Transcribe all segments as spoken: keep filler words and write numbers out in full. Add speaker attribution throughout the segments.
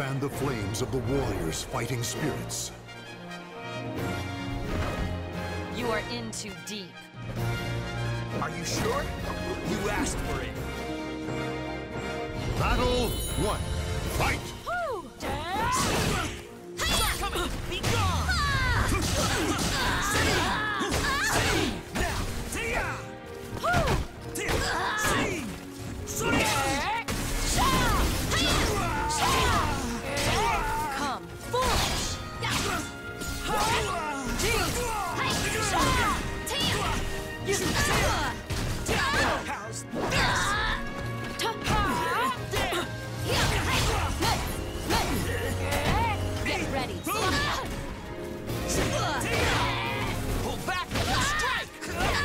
Speaker 1: fan the flames of the warrior's fighting spirits.
Speaker 2: You are in too deep.
Speaker 3: Are you sure? You asked for it.
Speaker 1: Battle one. Fight!
Speaker 3: Coming! Be gone!
Speaker 2: Come, foolish!
Speaker 3: How's
Speaker 2: Get ready.
Speaker 3: pull back and strike!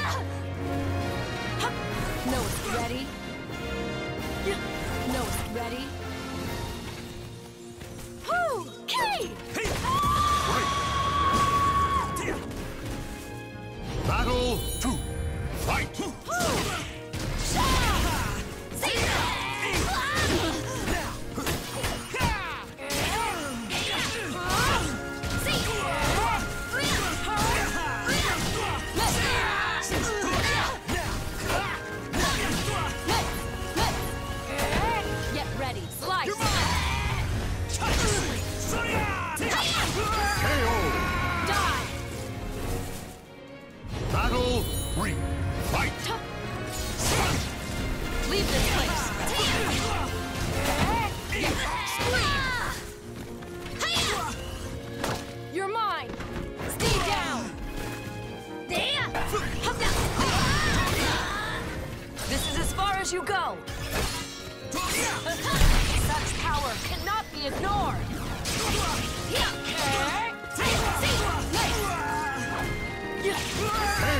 Speaker 2: Nose ready. Nose ready. Okay.
Speaker 1: Battle two. Fight!
Speaker 2: Get ready. Slice.
Speaker 1: K O!
Speaker 2: Die.
Speaker 1: Battle three. Fight!
Speaker 2: Leave this place. You're mine. Stay down. This is as far as you go. Such power cannot be ignored.
Speaker 1: K O!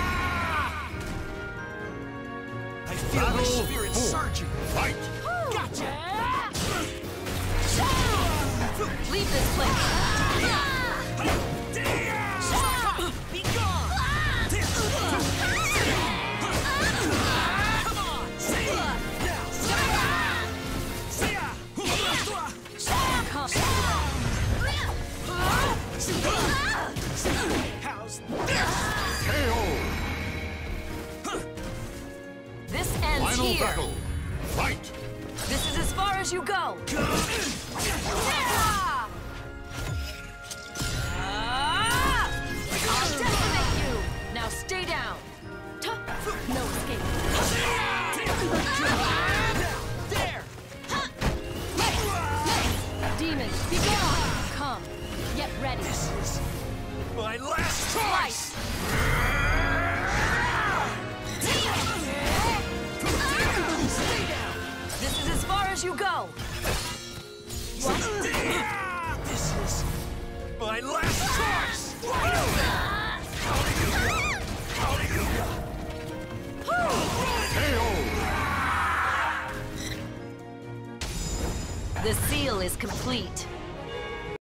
Speaker 3: I feel my
Speaker 1: Battle
Speaker 3: spirit
Speaker 1: four.
Speaker 3: surging.
Speaker 1: Fight!
Speaker 3: Gotcha!
Speaker 2: Leave this place.
Speaker 3: Be gone! Come on! See ya! See ya!
Speaker 2: Come.
Speaker 3: How's
Speaker 1: K O!
Speaker 2: This ends
Speaker 1: Final
Speaker 2: here.
Speaker 1: battle! Fight!
Speaker 2: This is as far as you go. Ah! I'll decimate you. Now stay down. No escape.
Speaker 3: there!
Speaker 2: Demons, be gone. Come. Get ready.
Speaker 3: This is my last choice! Stay down!
Speaker 2: This is as far as you go.
Speaker 3: This is my last choice!
Speaker 1: K O!
Speaker 2: The seal is complete.